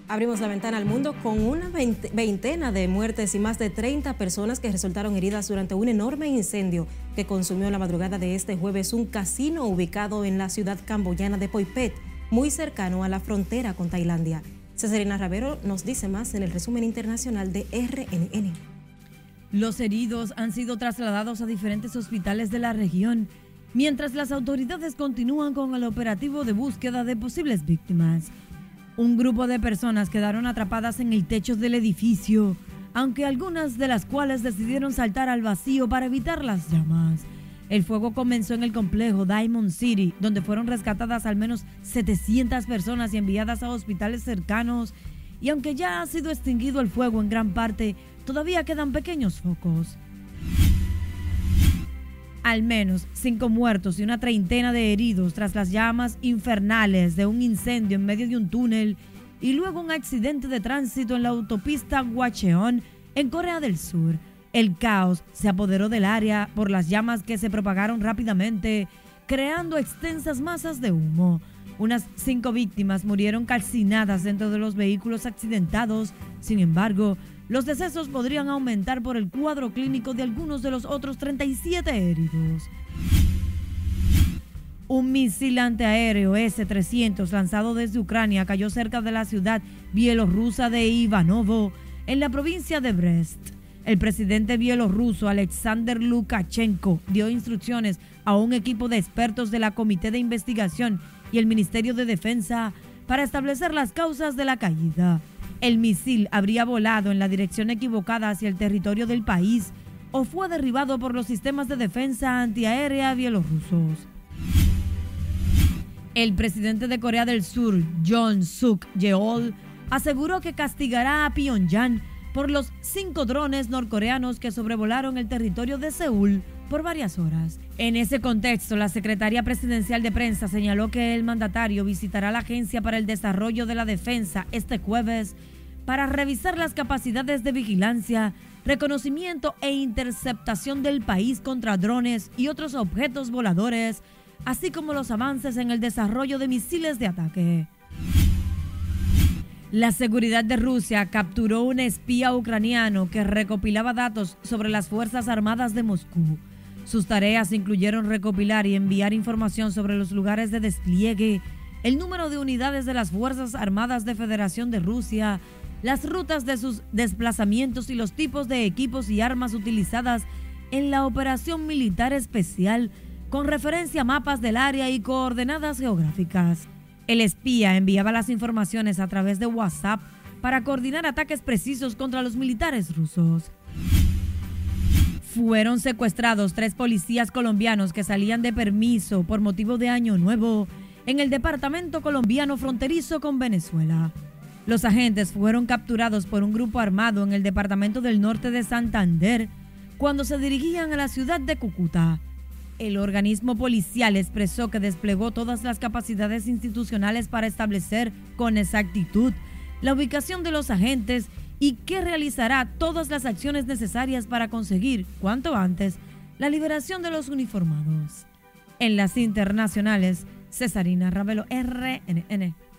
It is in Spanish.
Abrimos la ventana al mundo con una veintena de muertes y más de 30 personas que resultaron heridas durante un enorme incendio que consumió la madrugada de este jueves un casino ubicado en la ciudad camboyana de Phoi Phet, muy cercano a la frontera con Tailandia. Cesarina Ravero nos dice más en el resumen internacional de RNN. Los heridos han sido trasladados a diferentes hospitales de la región, mientras las autoridades continúan con el operativo de búsqueda de posibles víctimas. Un grupo de personas quedaron atrapadas en el techo del edificio, aunque algunas de las cuales decidieron saltar al vacío para evitar las llamas. El fuego comenzó en el complejo Diamond City, donde fueron rescatadas al menos 700 personas y enviadas a hospitales cercanos, y aunque ya ha sido extinguido el fuego en gran parte, todavía quedan pequeños focos. Al menos 5 muertos y una treintena de heridos tras las llamas infernales de un incendio en medio de un túnel y luego un accidente de tránsito en la autopista Gwacheon en Corea del Sur. El caos se apoderó del área por las llamas que se propagaron rápidamente, creando extensas masas de humo. Unas 5 víctimas murieron calcinadas dentro de los vehículos accidentados. Sin embargo, los decesos podrían aumentar por el cuadro clínico de algunos de los otros 37 heridos. Un misil antiaéreo S-300 lanzado desde Ucrania cayó cerca de la ciudad bielorrusa de Ivanovo, en la provincia de Brest. El presidente bielorruso Alexander Lukashenko dio instrucciones a un equipo de expertos de la Comité de Investigación y el Ministerio de Defensa para establecer las causas de la caída. El misil habría volado en la dirección equivocada hacia el territorio del país o fue derribado por los sistemas de defensa antiaérea bielorrusos. El presidente de Corea del Sur, Yoon Suk Yeol, aseguró que castigará a Pyongyang por los 5 drones norcoreanos que sobrevolaron el territorio de Seúl por varias horas. En ese contexto, la secretaria presidencial de prensa señaló que el mandatario visitará la Agencia para el Desarrollo de la Defensa este jueves para revisar las capacidades de vigilancia, reconocimiento e interceptación del país contra drones y otros objetos voladores, así como los avances en el desarrollo de misiles de ataque. La seguridad de Rusia capturó un espía ucraniano que recopilaba datos sobre las Fuerzas Armadas de Moscú. Sus tareas incluyeron recopilar y enviar información sobre los lugares de despliegue, el número de unidades de las Fuerzas Armadas de Federación de Rusia, las rutas de sus desplazamientos y los tipos de equipos y armas utilizadas en la operación militar especial, con referencia a mapas del área y coordenadas geográficas. El espía enviaba las informaciones a través de WhatsApp para coordinar ataques precisos contra los militares rusos. Fueron secuestrados 3 policías colombianos que salían de permiso por motivo de Año Nuevo en el departamento colombiano fronterizo con Venezuela. Los agentes fueron capturados por un grupo armado en el departamento del norte de Santander cuando se dirigían a la ciudad de Cúcuta. El organismo policial expresó que desplegó todas las capacidades institucionales para establecer con exactitud la ubicación de los agentes y que realizará todas las acciones necesarias para conseguir, cuanto antes, la liberación de los uniformados. En las internacionales, Cesarina Ravelo, RNN.